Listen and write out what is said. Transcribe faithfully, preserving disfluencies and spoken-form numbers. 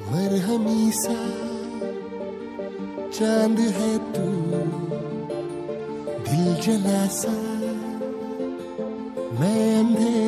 मरहमी सा चांद है तू, दिल जला सा मैं अंधेरा